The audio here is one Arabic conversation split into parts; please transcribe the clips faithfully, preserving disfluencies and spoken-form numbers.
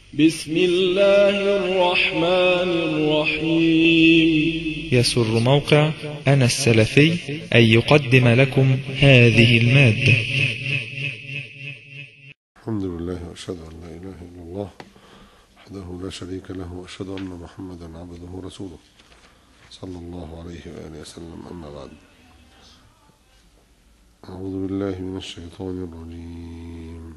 بسم الله الرحمن الرحيم. يسر موقع أنا السلفي أن يقدم لكم هذه المادة. الحمد لله وأشهد أن لا إله إلا الله وحده لا شريك له وأشهد أن محمدا عبده ورسوله صلى الله عليه وآله وسلم. أما بعد، أعوذ بالله من الشيطان الرجيم.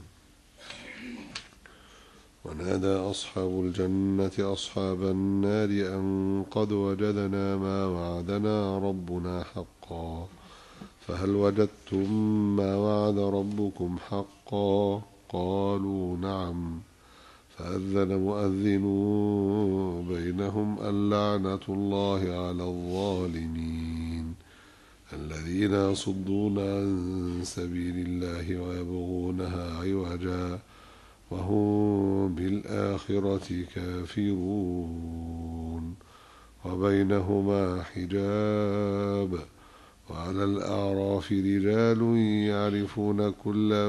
ونادى أصحاب الجنة أصحاب النار أن قد وجدنا ما وعدنا ربنا حقا فهل وجدتم ما وعد ربكم حقا؟ قالوا نعم. فأذن مؤذن بينهم اللعنة الله على الظالمين الذين يصدون عن سبيل الله ويبغونها عوجا وهم بالآخرة كافرون وبينهما حجاب وعلى الأعراف رجال يعرفون كلا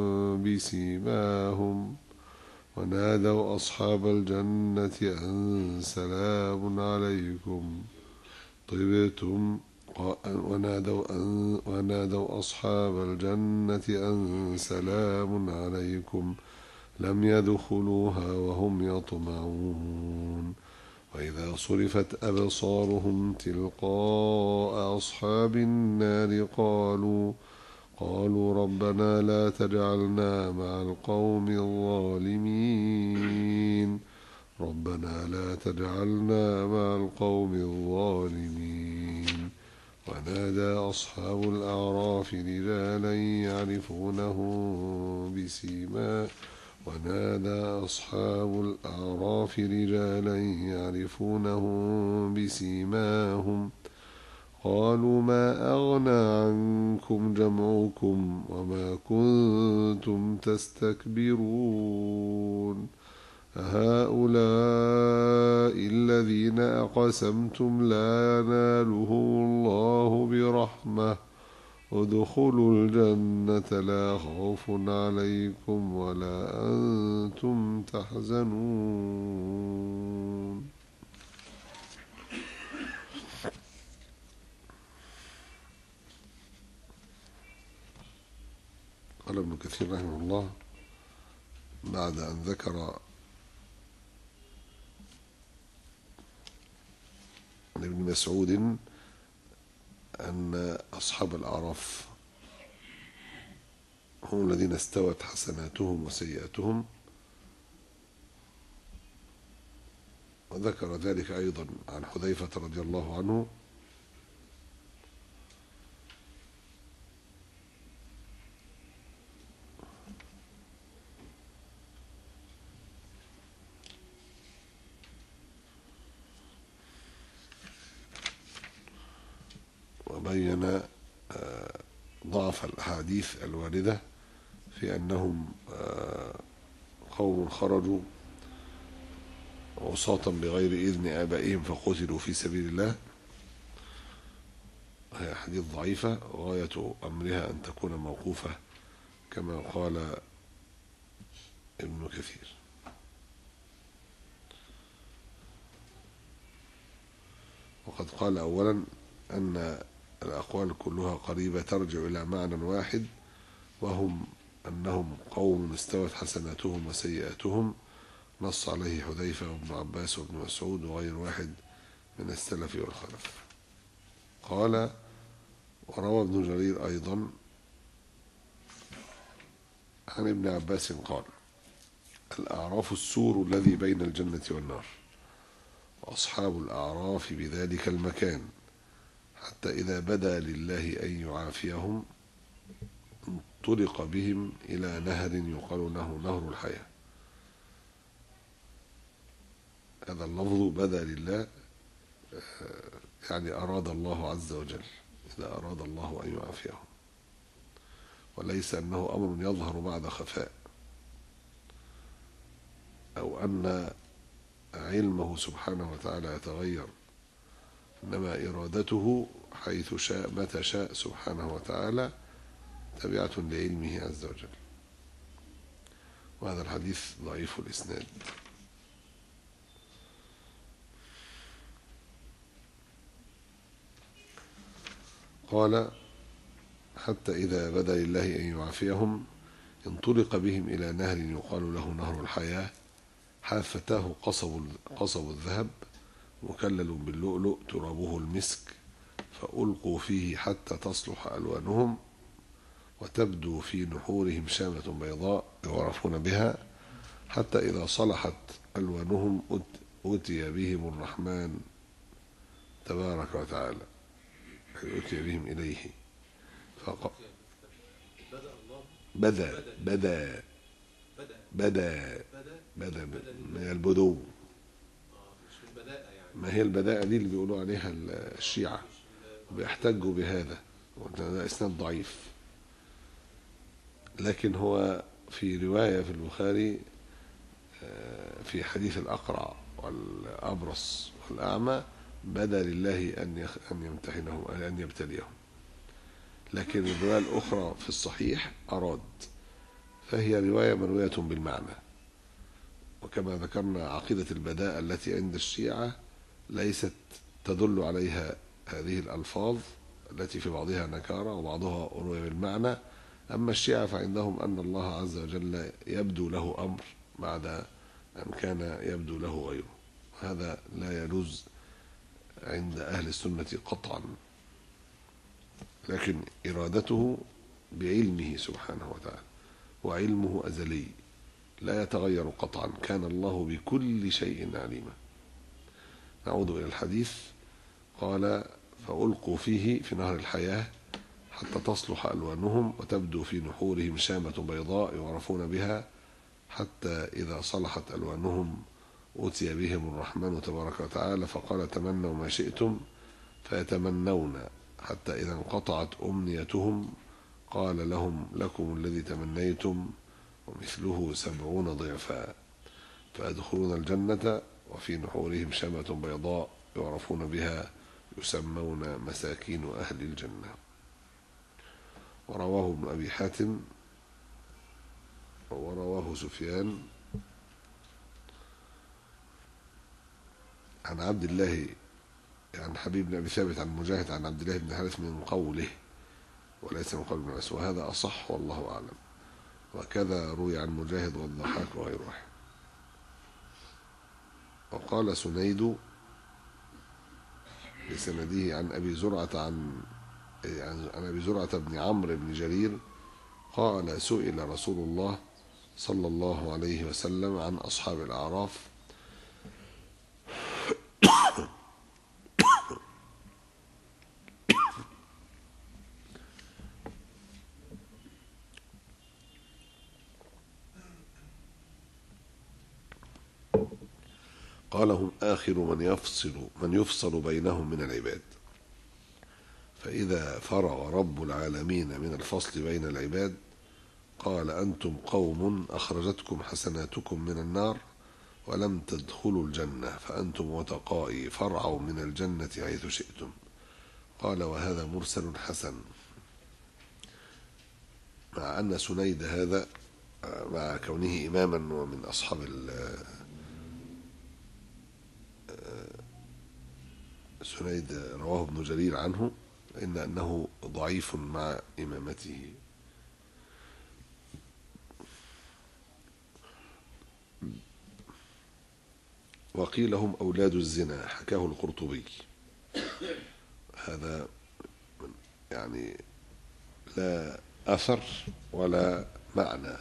بسيماهم ونادوا أصحاب الجنة أن سلام عليكم طبتم ونادوا, أن ونادوا أصحاب الجنة أن سلام عليكم لم يدخلوها وهم يطمعون وإذا صرفت أبصارهم تلقاء أصحاب النار قالوا قالوا ربنا لا تجعلنا مع القوم الظالمين ربنا لا تجعلنا مع القوم الظالمين. ونادى أصحاب الأعراف رجالا يعرفونهم بسيما ونادى أصحاب الأعراف رجالا يعرفونهم بسيماهم قالوا ما أغنى عنكم جمعكم وما كنتم تستكبرون أهؤلاء الذين أقسمتم لا ينالهم الله برحمة ادخلوا الجنة لا خوف عليكم ولا أنتم تحزنون. قال ابن كثير رحمه الله بعد أن ذكر عن ابن مسعود أن أصحاب الأعراف هم الذين استوت حسناتهم وسيئاتهم، وذكر ذلك أيضا عن حذيفة رضي الله عنه وبين ضعف الأحاديث الواردة في أنهم قوم خرجوا عصاة بغير إذن آبائهم فقتلوا في سبيل الله. هي حديث ضعيفة وغاية أمرها أن تكون موقوفة كما قال ابن كثير. وقد قال أولا أن الأقوال كلها قريبة ترجع إلى معنى واحد، وهم أنهم قوم استوت حسناتهم وسيئاتهم، نص عليه حذيفة وابن عباس وابن مسعود وغير واحد من السلف والخلف. قال وروى ابن جرير أيضا عن ابن عباس قال الأعراف السور الذي بين الجنة والنار وأصحاب الأعراف بذلك المكان حتى إذا بدا لله أن يعافيهم انطلق بهم إلى نهر يقال له نهر الحياة. هذا اللفظ بدا لله يعني أراد الله عز وجل، إذا أراد الله أن يعافيهم، وليس أنه أمر يظهر بعد خفاء أو أن علمه سبحانه وتعالى يتغير، إنما إرادته حيث شاء متى شاء سبحانه وتعالى تبعة لعلمه عز وجل. وهذا الحديث ضعيف الإسناد. قال حتى إذا بدا لله أن يعافيهم انطلق بهم إلى نهر يقال له نهر الحياة، حافتاه قصب, قصب الذهب مكلل باللؤلؤ ترابه المسك، فألقوا فيه حتى تصلح ألوانهم وتبدو في نحورهم شامة بيضاء يعرفون بها، حتى إذا صلحت ألوانهم أتي بهم الرحمن تبارك وتعالى، أتي بهم إليه فق... بدا بدا بدا بدا من البدو. ما هي البداءة دي اللي بيقولوا عليها الشيعة، بيحتجوا بهذا وده إسناد ضعيف، لكن هو في رواية في البخاري في حديث الأقرع والأبرص والأعمى بدا لله أن أن يمتحنهم أن يبتليهم، لكن الرواية الأخرى في الصحيح أراد، فهي رواية مروية بالمعنى. وكما ذكرنا عقيدة البداءة التي عند الشيعة ليست تدل عليها هذه الألفاظ التي في بعضها نكارة وبعضها روي بالمعنى. أما الشيعة فعندهم أن الله عز وجل يبدو له أمر بعد أن كان يبدو له غيره، هذا لا يجوز عند أهل السنة قطعا، لكن إرادته بعلمه سبحانه وتعالى، وعلمه أزلي لا يتغير قطعا، كان الله بكل شيء عليما. نعود إلى الحديث. قال فألقوا فيه في نهر الحياة حتى تصلح ألوانهم وتبدو في نحورهم شامة بيضاء يعرفون بها، حتى إذا صلحت ألوانهم أتي بهم الرحمن تبارك وتعالى فقال تمنوا ما شئتم فيتمنون، حتى إذا انقطعت أمنيتهم قال لهم لكم الذي تمنيتم ومثله سبعون ضعفا، فيدخلون الجنة وفي نحورهم شامة بيضاء يعرفون بها يسمون مساكين أهل الجنة. ورواه ابن أبي حاتم ورواه سفيان عن عبد الله عن حبيب بن أبي ثابت عن مجاهد عن عبد الله بن حارث من قوله وليس من قول ابن عباس، وهذا أصح والله أعلم. وكذا روي عن مجاهد والضحاك وغيره. وقال سنيد بسنده عن أبي زرعة عن عن أبي زرعة بن عمرو بن جرير قال سئل رسول الله صلى الله عليه وسلم عن أصحاب الأعراف قال هم آخر من يفصل من يفصل بينهم من العباد، فإذا فرغ رب العالمين من الفصل بين العباد قال أنتم قوم أخرجتكم حسناتكم من النار ولم تدخلوا الجنة، فأنتم وتقائي فارعوا من الجنة حيث شئتم. قال وهذا مرسل حسن، مع أن سنيد هذا مع كونه إماما ومن أصحاب سنيد رواه ابن جرير عنه، إن أنه ضعيف مع إمامته. وقيل هم أولاد الزنا، حكاه القرطبي. هذا يعني لا أثر ولا معنى،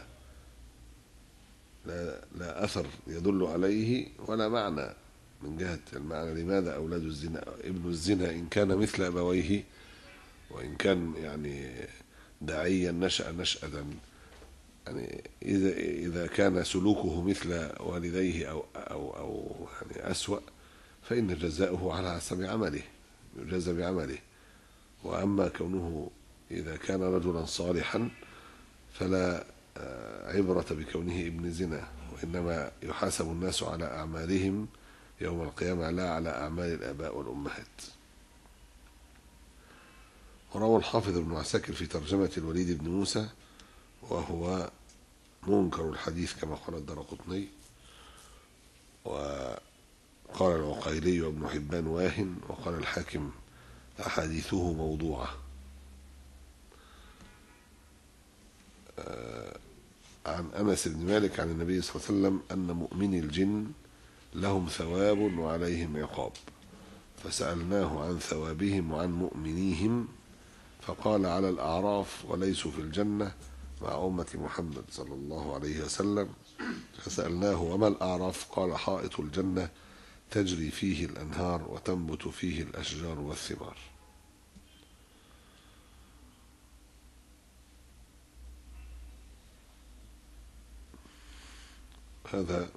لا, لا أثر يدل عليه ولا معنى من جهة المعنى. لماذا أولاد الزنا؟ ابن الزنا إن كان مثل أبويه وإن كان يعني داعيا نشأ نشأة، يعني إذا إذا كان سلوكه مثل والديه أو أو أو يعني أسوأ فإن جزاؤه على حسب عمله، يجازى بعمله. وأما كونه إذا كان رجلا صالحا فلا عبرة بكونه ابن زنا، وإنما يحاسب الناس على أعمالهم يوم القيامة لا على أعمال الآباء والأمهات. وروى الحافظ ابن عساكر في ترجمة الوليد بن موسى وهو منكر الحديث كما قال الدرقطني، وقال العقيلي وابن حبان واهن، وقال الحاكم أحاديثه موضوعة. عن أنس بن مالك عن النبي صلى الله عليه وسلم أن مؤمني الجن لهم ثواب وعليهم عقاب، فسألناه عن ثوابهم وعن مؤمنيهم فقال على الأعراف وليسوا في الجنة مع أمة محمد صلى الله عليه وسلم. فسألناه وما الأعراف؟ قال حائط الجنة تجري فيه الأنهار وتنبت فيه الأشجار والثمار. هذا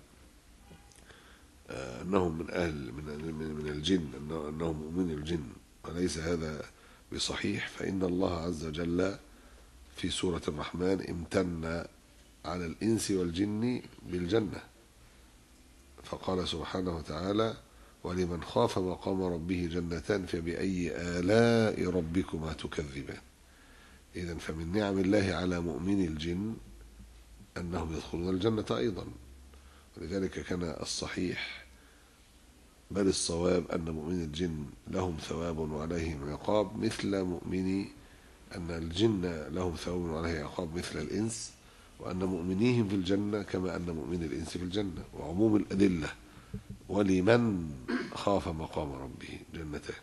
أنهم من أهل من من الجن، أنهم مؤمن الجن، وليس هذا بصحيح، فإن الله عز وجل في سورة الرحمن امتن على الإنس والجن بالجنة، فقال سبحانه وتعالى ولمن خاف مقام ربه جنتان فبأي آلاء ربكما تكذبان. إذن فمن نعم الله على مؤمن الجن أنهم يدخلون الجنة أيضا، ولذلك كان الصحيح بل الصواب أن مؤمن الجن لهم ثواب وعليهم عقاب مثل مؤمني أن الجن لهم ثواب وعليه عقاب مثل الإنس، وأن مؤمنيهم في الجنة كما أن مؤمن الإنس في الجنة، وعموم الأدلة ولمن خاف مقام ربه جنتان،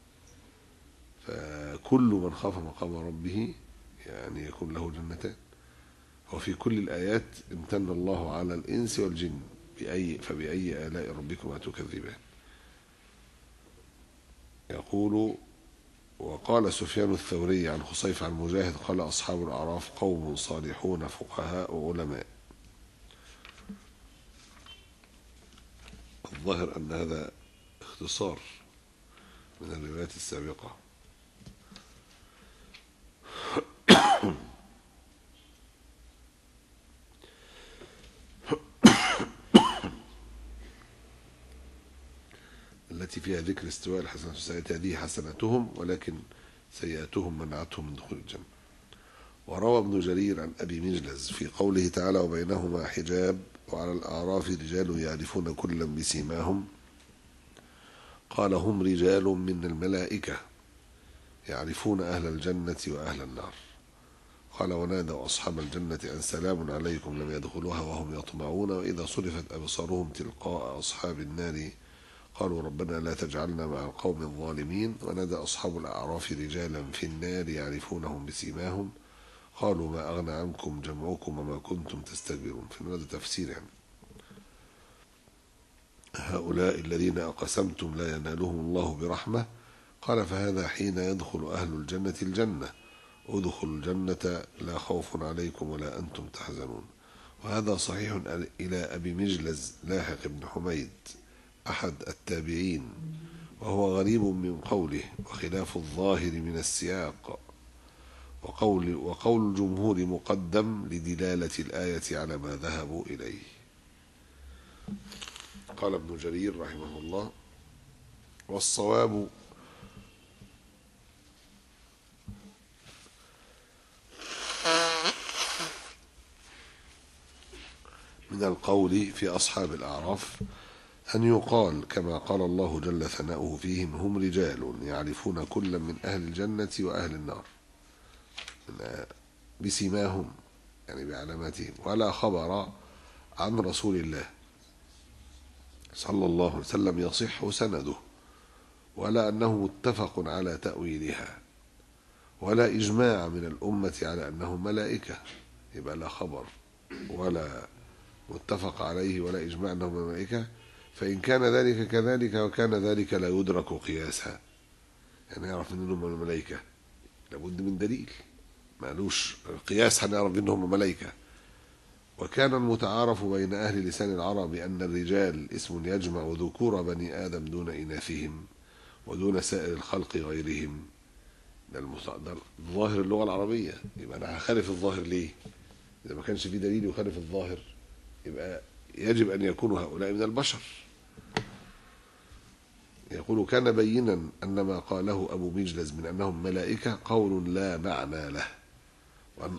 فكل من خاف مقام ربه يعني يكون له جنتان. وفي كل الآيات امتن الله على الإنس والجن بأي فبأي آلاء ربكما تكذبان. يقول وقال سفيان الثوري عن خصيف عن مجاهد قال أصحاب الأعراف قوم صالحون فقهاء وعلماء. الظاهر أن هذا اختصار من الروايات السابقة. التي فيها ذكر استواء الحسنات والسيئات، هذه حسناتهم ولكن سيئاتهم منعتهم من دخول الجنة. وروى ابن جرير عن أبي مجلز في قوله تعالى وبينهما حجاب وعلى الأعراف رجال يعرفون كلا بسيماهم، قال هم رجال من الملائكة يعرفون أهل الجنة وأهل النار. قال ونادوا أصحاب الجنة أن سلام عليكم لم يدخلوها وهم يطمعون، وإذا صرفت أبصارهم تلقاء أصحاب النار قالوا ربنا لا تجعلنا مع القوم الظالمين. ونادى أصحاب الأعراف رجالا في النار يعرفونهم بسيماهم قالوا ما أغنى عنكم جمعكم وما كنتم تستكبرون. في هذا تفسير يعني هؤلاء الذين أقسمتم لا ينالهم الله برحمة. قال فهذا حين يدخل أهل الجنة الجنة ادخلوا الجنة لا خوف عليكم ولا أنتم تحزنون. وهذا صحيح إلى أبي مجلز لاحق بن حميد أحد التابعين، وهو غريب من قوله وخلاف الظاهر من السياق، وقول, وقول الجمهور مقدم لدلالة الآية على ما ذهبوا إليه. قال ابن جرير رحمه الله والصواب من القول في أصحاب الأعراف أن يقال كما قال الله جل ثناؤه فيهم هم رجال يعرفون كلا من أهل الجنة وأهل النار بسيماهم يعني بعلاماتهم، ولا خبر عن رسول الله صلى الله عليه وسلم يصح سنده، ولا أنه متفق على تأويلها، ولا إجماع من الأمة على أنهم ملائكة، يبقى لا خبر ولا متفق عليه ولا إجماع أنهم ملائكة. فإن كان ذلك كذلك وكان ذلك لا يدرك قياسها، يعني يعرف أنهم الملائكة لابد من دليل، مالوش قياس هنعرف أنهم ملائكة. وكان المتعارف بين أهل لسان العرب أن الرجال اسم يجمع ذكور بني آدم دون إناثهم ودون سائر الخلق غيرهم. ده ظاهر اللغة العربية، يبقى أنا هخالف الظاهر ليه؟ إذا ما كانش في دليل يخالف الظاهر يبقى يجب أن يكونوا هؤلاء من البشر. يقول كان بينا أن ما قاله أبو مجلز من أنهم ملائكة قول لا معنى له، وأن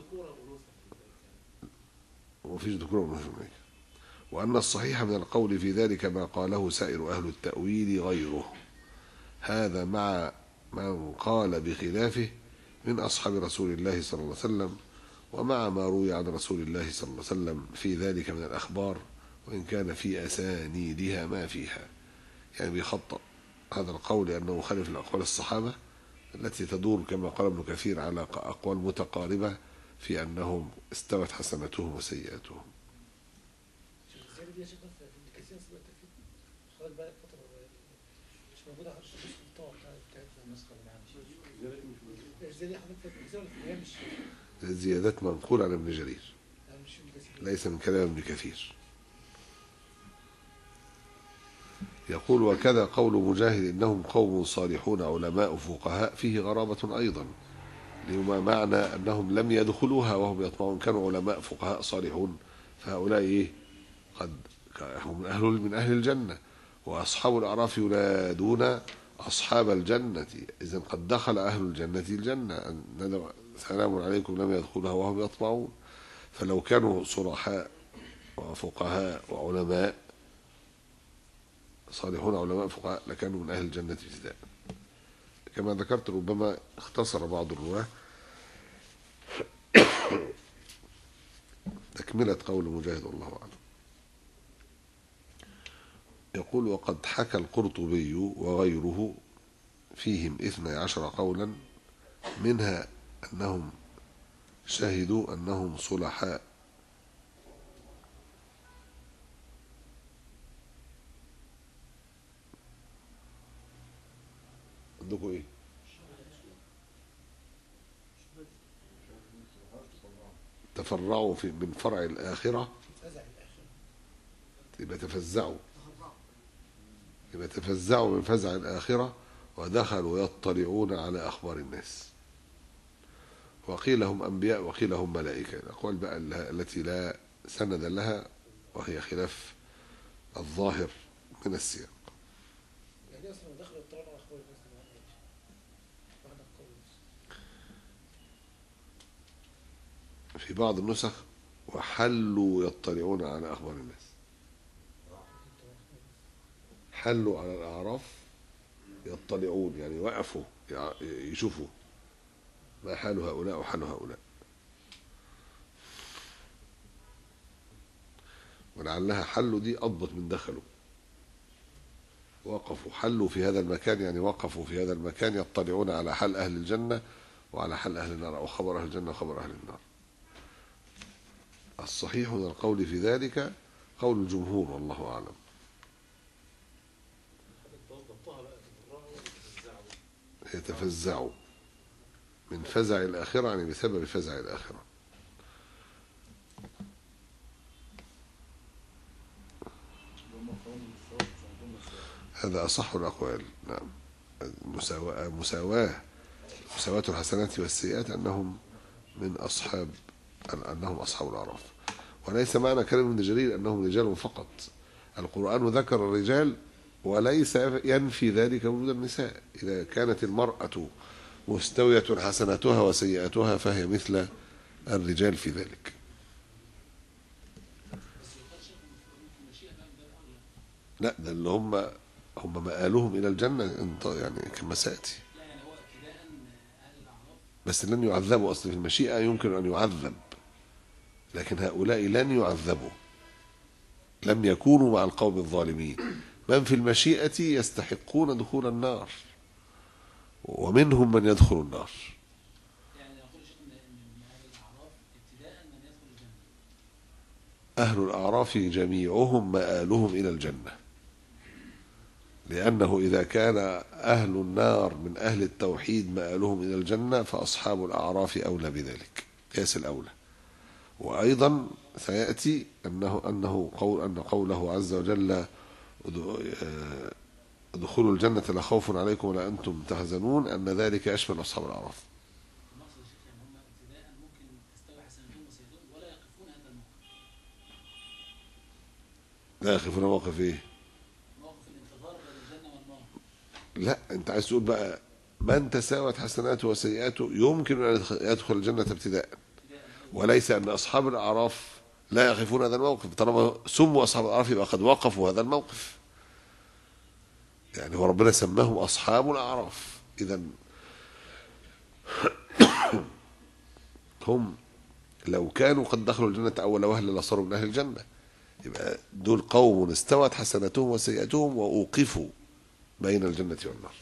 وفيش ذكور وأنوثة ملائكة، وأن الصحيح من القول في ذلك ما قاله سائر أهل التأويل غيره، هذا مع من قال بخلافه من أصحاب رسول الله صلى الله عليه وسلم ومع ما روي عن رسول الله صلى الله عليه وسلم في ذلك من الأخبار، وإن كان في أسانيدها ما فيها. يعني بيخطأ هذا القول لأنه مخالف لأقوال الصحابة التي تدور كما قال ابن كثير على أقوال متقاربة في أنهم استوت حسناتهم وسيئاتهم. الزيادات منقول عن ابن جرير، ليس من كلام ابن كثير. يقول: وكذا قول مجاهد إنهم قوم صالحون علماء فقهاء، فيه غرابة أيضا، لما معنى أنهم لم يدخلوها وهم يطمعون، كانوا علماء فقهاء صالحون، فهؤلاء إيه؟ قد هم أهل من أهل الجنة، وأصحاب الأعراف ينادون أصحاب الجنة، إذن قد دخل أهل الجنة الجنة، سلام عليكم لم يدخلها وهم يطمعون. فلو كانوا صلحاء وفقهاء وعلماء صالحون علماء فقهاء لكانوا من أهل الجنة ابتداء. كما ذكرت ربما اختصر بعض الرواة تكملة قول مجاهد والله أعلم. يقول: وقد حكى القرطبي وغيره فيهم اثني عشر قولا، منها أنهم شهدوا أنهم صلحاء عندكم ايه؟ تفرعوا في من فرع الآخرة، يبقى تفزعوا يبقى تفزعوا من فزع الآخرة ودخلوا يطلعون على أخبار الناس. وقيل هم أنبياء وقيل هم ملائكة، الأقوال بقى التي لا سند لها وهي خلاف الظاهر من السياق. يعني أصلا دخلوا يطلعون على أخبار الناس في بعض النسخ وحلوا يطلعون على أخبار الناس، حلوا على الأعراف يطلعون، يعني وقفوا يشوفوا ما حال هؤلاء وحال هؤلاء، ولعلها حلوا دي أضبط من دخلوا، وقفوا حلوا في هذا المكان، يعني وقفوا في هذا المكان يطلعون على حال أهل الجنة وعلى حال أهل النار، أو خبر أهل الجنة وخبر أهل النار. الصحيح من القول في ذلك قول الجمهور والله أعلم. يتفزعوا من فزع الآخرة، يعني بسبب فزع الآخرة. هذا أصح الأقوال. نعم، مساواة مساواة مساواة الحسنات والسيئات أنهم من أصحاب أنهم أصحاب الأعراف. وليس معنى كلام ابن جرير أنهم رجال فقط، القرآن ذكر الرجال وليس ينفي ذلك وجود النساء. إذا كانت المرأة مستوية حسناتها وسيئاتها فهي مثل الرجال في ذلك. لا، ده اللي هم هم مآلهم إلى الجنة يعني كما سأتي، بس لن يعذبوا. أصل في المشيئة يمكن أن يعذب، لكن هؤلاء لن يعذبوا، لم يكونوا مع القوم الظالمين. من في المشيئة يستحقون دخول النار، ومنهم من يدخل النار. أهل الأعراف جميعهم مآلهم إلى الجنة، لأنه إذا كان أهل النار من أهل التوحيد مآلهم إلى الجنة فأصحاب الأعراف أولى بذلك قياس الأولى. وأيضا سيأتي أنه أنه قول أن قوله عز وجل ادخلوا الجنة لا خوف عليكم ولا أنتم تحزنون، أن ذلك يشمل أصحاب الأعراف. لا يخافون موقف إيه؟ موقف الانتظار بين الجنة والنار. لا، أنت عايز تقول بقى من تساوت حسناته وسيئاته يمكن أن يدخل الجنة ابتداء، وليس أن أصحاب الأعراف لا يخافون هذا الموقف. طالما سموا أصحاب الأعراف يبقى قد وقفوا هذا الموقف، يعني هو ربنا سماهم أصحاب الأعراف. إذن هم لو كانوا قد دخلوا الجنة أول وهلة لصاروا من أهل الجنة. يبقى دول قوم استوت حسناتهم وسيئاتهم وأوقفوا بين الجنة والنار.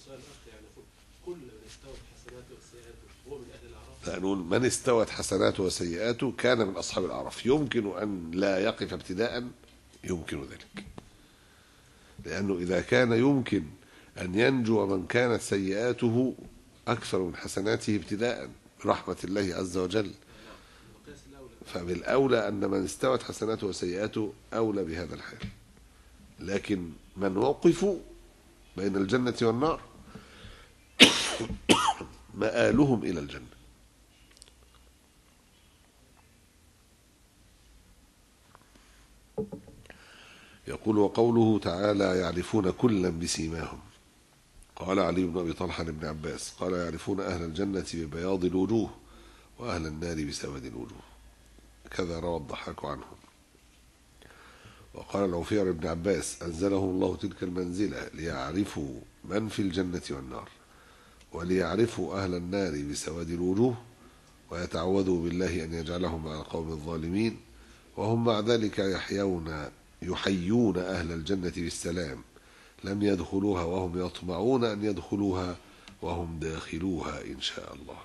لأنه من استوت حسناته وسيئاته كان من أصحاب الأعراف. يمكن أن لا يقف ابتداء، يمكن ذلك، لأنه إذا كان يمكن أن ينجو من كانت سيئاته أكثر من حسناته ابتداء برحمة الله عز وجل، فبالأولى أن من استوت حسناته وسيئاته أولى بهذا الحال. لكن من وقفوا بين الجنة والنار مآلهم إلى الجنة. يقول: وقوله تعالى: يعرفون كلا بسيماهم. قال علي بن أبي طلحة لابن عباس: قال: يعرفون أهل الجنة ببياض الوجوه وأهل النار بسواد الوجوه. كذا روى الضحاك عنهم. وقال العوفي بن عباس: أنزلهم الله تلك المنزلة ليعرفوا من في الجنة والنار، وليعرفوا أهل النار بسواد الوجوه، ويتعوذوا بالله أن يجعلهم مع القوم الظالمين، وهم مع ذلك يحيون يحيون أهل الجنة بالسلام، لم يدخلوها وهم يطمعون أن يدخلوها وهم داخلوها إن شاء الله.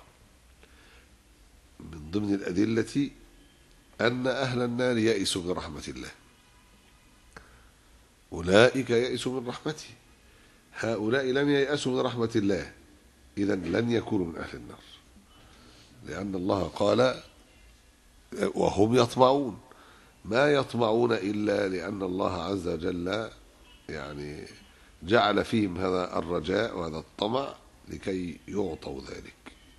من ضمن الأدلة أن أهل النار يئسوا من رحمة الله، أولئك يئسوا من رحمته، هؤلاء لم ييأسوا من رحمة الله، إذن لن يكونوا من أهل النار، لأن الله قال: وهم يطمعون. ما يطمعون إلا لأن الله عز وجل يعني جعل فيهم هذا الرجاء وهذا الطمع لكي يعطوا ذلك،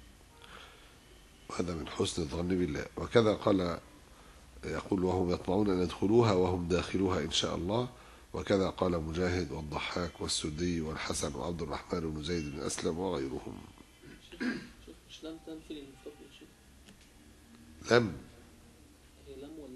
وهذا من حسن الظن بالله. وكذا قال يقول: وهم يطمعون أن يدخلوها وهم داخلوها إن شاء الله. وكذا قال مجاهد والضحاك والسدي والحسن وعبد الرحمن بن زيد بن أسلم وغيرهم. مش لم تنفي المفرد يا شيخ؟ لم هي لم ولا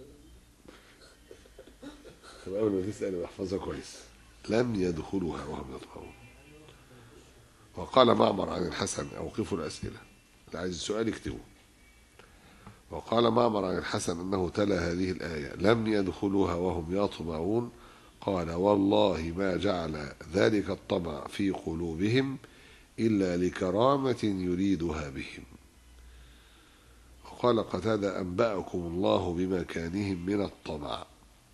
لم؟ أول ما تسأل واحفظها كويس. لم يدخلوها وهم يطمعون. وقال معمر عن الحسن: أوقفوا الأسئلة، اللي عايز السؤال يكتبه. وقال معمر عن الحسن أنه تلا هذه الآية: لم يدخلوها وهم يطمعون، قال: والله ما جعل ذلك الطمع في قلوبهم إلا لكرامة يريدها بهم. وقال قتادة: أنبأكم الله بمكانهم من الطمع.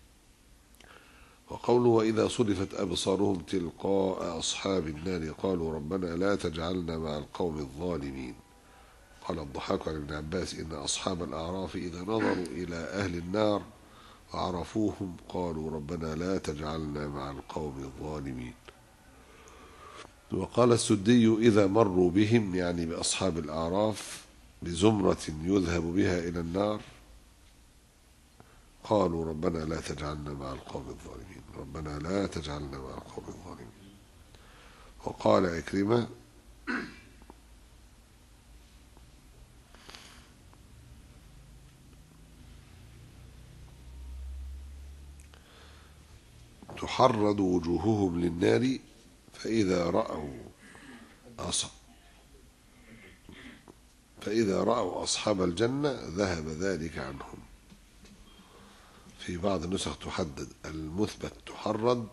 وقوله: وإذا صرفت أبصارهم تلقاء أصحاب النار قالوا ربنا لا تجعلنا مع القوم الظالمين. قال الضحاك عن ابن عباس: إن أصحاب الأعراف إذا نظروا إلى أهل النار وعرفوهم قالوا ربنا لا تجعلنا مع القوم الظالمين. وقال السدي: إذا مروا بهم، يعني بأصحاب الأعراف، بزمرة يذهب بها إلى النار، قالوا ربنا لا تجعلنا مع القوم الظالمين، ربنا لا تجعلنا مع القوم الظالمين. وقال عكرمة: تحرض وجوههم للنار فإذا رأوا أصحاب فإذا رأوا أصحاب الجنة ذهب ذلك عنهم. في بعض النسخ تحدد المثبت تحرض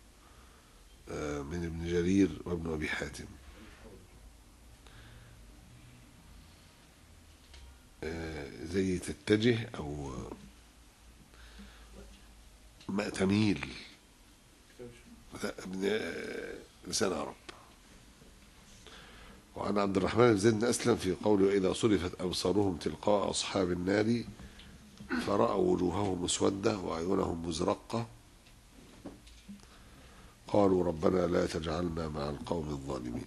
من ابن جرير وابن أبي حاتم، زي تتجه أو ما تميل لسان عرب. وعن عبد الرحمن بن زيد بن أسلم في قوله: إذا صرفت أبصارهم تلقاء أصحاب النار فرأوا وجوههم مسودة وعيونهم مزرقة قالوا ربنا لا تجعلنا مع القوم الظالمين.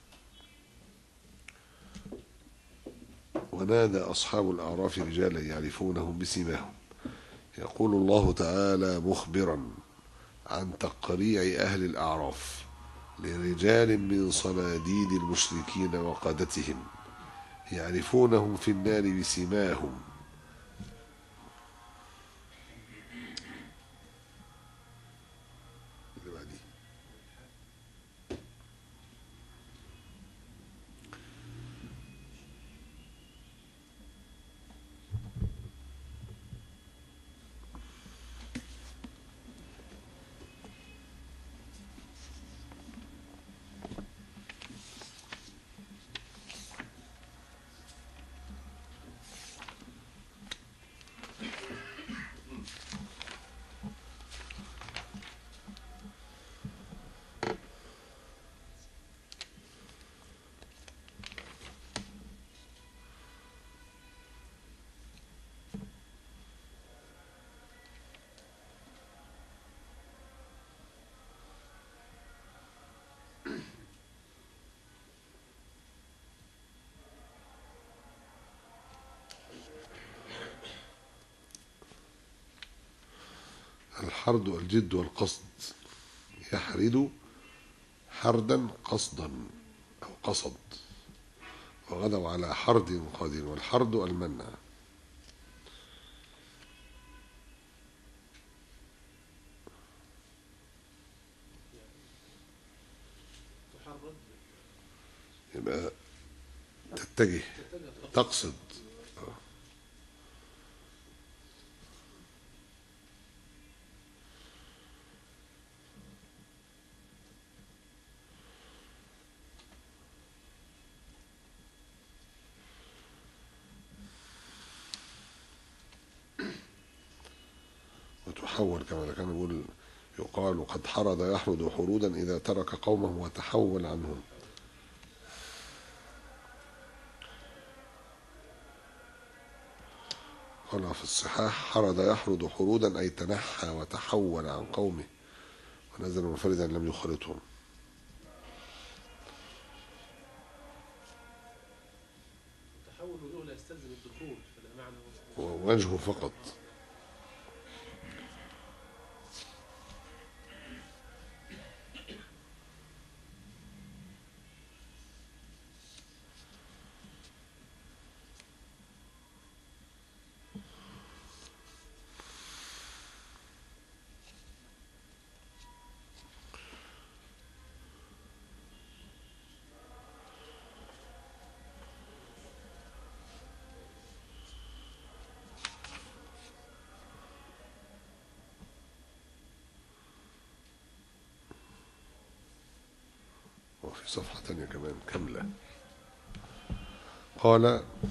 ونادى أصحاب الأعراف رجالا يعرفونهم بسيماهم. يقول الله تعالى مخبرا عن تقريع أهل الأعراف لرجال من صناديد المشركين وقادتهم يعرفونهم في النار بسيماهم. والحرد الجد والقصد، يحرد حردا قصدا أو قصد، وغدوا على حرد قادر، والحرد المنع. يبقى تتجه، تقصد. وتحول كما كان يقول، يقال قد حرد يحرد حرودا إذا ترك قومه وتحول عنهم. قال في الصحاح حرد يحرد حرودا أي تنحى وتحول عن قومه ونزل منفردا لم يخالطهم. التحول له لا يستلزم الدخول، فلا معنى ووجهه فقط. وفي صفحة تانية كمان كاملة قال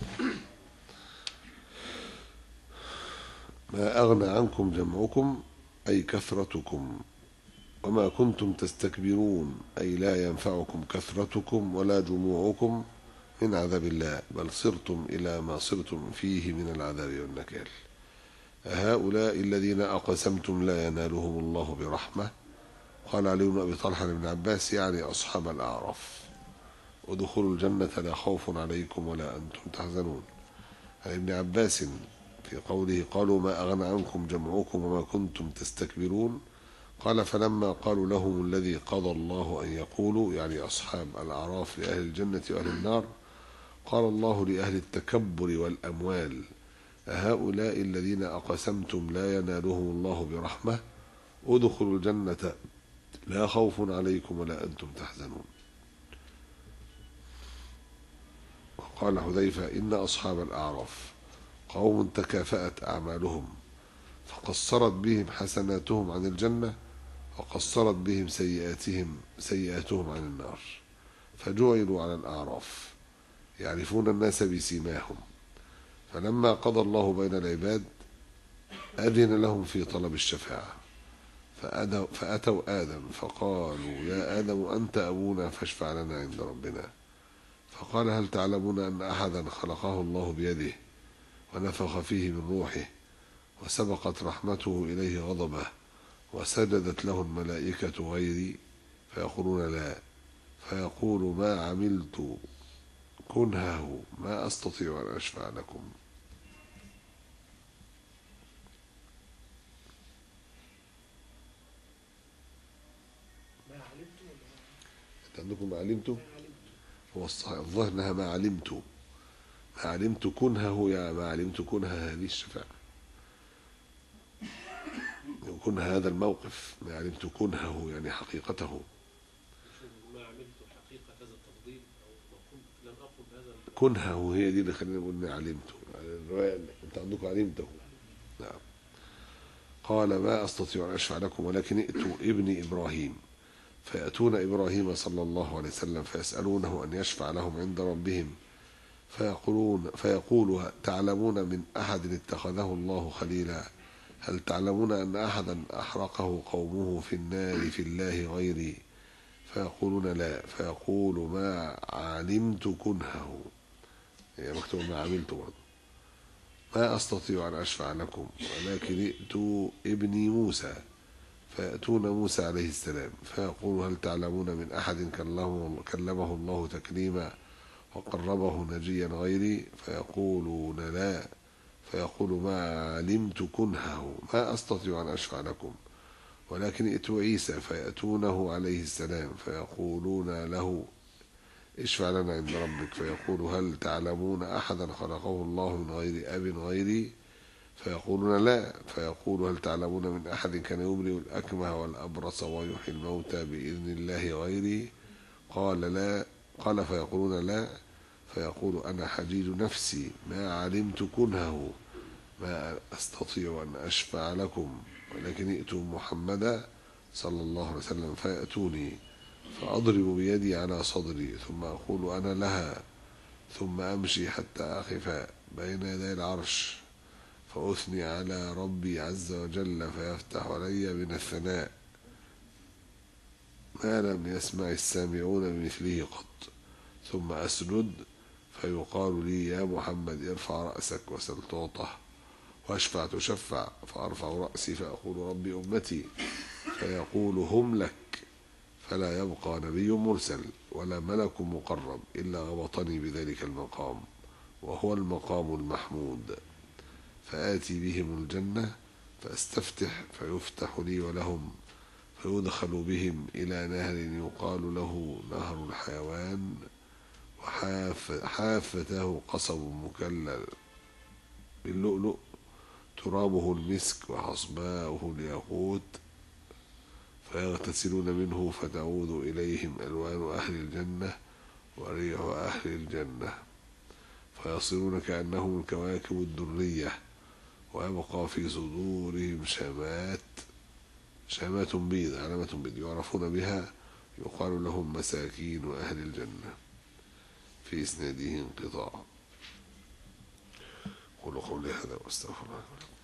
ما أغنى عنكم جمعكم أي كثرتكم، وما كنتم تستكبرون أي لا ينفعكم كثرتكم ولا جموعكم من عذاب الله، بل صرتم إلى ما صرتم فيه من العذاب والنكال. هؤلاء الذين أقسمتم لا ينالهم الله برحمة. قال علي بن أبي طلحة لابن عباس يعني أصحاب الأعراف، ودخلوا الجنة لا خوف عليكم ولا أنتم تحزنون. عن ابن عباس في قوله قالوا ما أغنى عنكم جمعكم وما كنتم تستكبرون، قال فلما قالوا لهم الذي قضى الله أن يقولوا يعني أصحاب الأعراف لأهل الجنة وأهل النار، قال الله لأهل التكبر والأموال هؤلاء الذين أقسمتم لا ينالهم الله برحمة، ادخلوا الجنة لا خوف عليكم ولا أنتم تحزنون. وقال حذيفة إن أصحاب الأعراف قوم تكافأت أعمالهم فقصرت بهم حسناتهم عن الجنة وقصرت بهم سيئاتهم سيئاتهم عن النار، فجعلوا على الأعراف يعرفون الناس بسيماهم، فلما قضى الله بين العباد أذن لهم في طلب الشفاعة، فأتوا آدم فقالوا يا آدم أنت أبونا فاشفع لنا عند ربنا، فقال هل تعلمون أن أحدا خلقه الله بيده ونفخ فيه من روحه وسبقت رحمته إليه غضبه وسجدت له الملائكة غيري؟ فيقولون لا، فيقول ما عملت كنهه ما أستطيع أن أشفع لكم. ما علمت ولا أنت عندكم ما علمت؟ هو الظاهر أنها ما علمت، ما علمت كنهه يا ما علمت كنه هذه الشفاعة، يكون هذا الموقف ما علمت كنهه يعني حقيقته. ما عملت حقيقة هذا التفضيل أو ما كنت لم أقل بهذا كنهه هي دي اللي خلينا نقول ما علمته، يعني الرواية أنت عندكم علمته. نعم. قال ما أستطيع أن أشفع لكم ولكن ائتوا ابن إبراهيم، فيأتون إبراهيم صلى الله عليه وسلم فيسألونه أن يشفع لهم عند ربهم، فيقولون فيقول تعلمون من أحد اتخذه الله خليلا؟ هل تعلمون أن أحدا أحرقه قومه في النار في الله غيري؟ فيقولون لا، فيقول ما علمت كنهه، يعني مكتوب ما عملت برضه، ما أستطيع أن أشفع لكم ولكن ائتوا ابني موسى، فيأتون موسى عليه السلام فيقول هل تعلمون من أحد كلمه, كلمه الله تكليما وقربه نجيا غيري؟ فيقولون لا، فيقول ما علمت كنهه ما أستطيع أن أشفع لكم ولكن ائتوا عيسى فيأتونه عليه السلام فيقولون له اشفع لنا عند ربك، فيقول هل تعلمون أحدا خلقه الله من غير أب غيري؟ فيقولون لا. فيقول هل تعلمون من أحد كان يبرئ الأكمه والأبرص ويحيي الموتى بإذن الله غيري؟ قال لا. قال فيقولون لا. فيقول أنا حجيج نفسي ما علمت كنهه ما أستطيع أن أشفع لكم، ولكن ائتوا محمدا صلى الله عليه وسلم فيأتوني فأضرب بيدي على صدري ثم أقول أنا لها، ثم أمشي حتى أقف بين يدي العرش فأثني على ربي عز وجل فيفتح علي من الثناء ما لم يسمع السامعون بمثله قط، ثم أسجد فيقال لي يا محمد ارفع رأسك وسل تعطى واشفع تشفع، فأرفع رأسي فأقول ربي أمتي، فيقول هم لك، فلا يبقى نبي مرسل ولا ملك مقرب إلا غبطني بذلك المقام، وهو المقام المحمود. فآتي بهم الجنة فأستفتح فيفتح لي ولهم، فيدخل بهم إلى نهر يقال له نهر الحيوان، وحافته قصب مكلل باللؤلؤ ترابه المسك وحصباؤه الياقوت، فيغتسلون منه فتعود إليهم ألوان أهل الجنة وريح أهل الجنة، فيصيرون كأنهم الكواكب الدرية، ويبقى في صدورهم شمات شمات بيض علامة بيض يعرفون بها، يقال لهم مساكين أهل الجنة. في إسناده انقطاع. قولوا قولي هذا واستغفر الله لكم.